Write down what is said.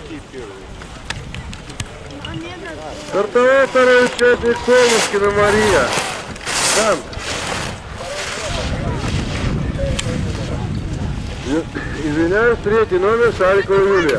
Стартовал второй участник Солнышкина Мария. Там. Извиняюсь, третий номер Шарикова Юлия.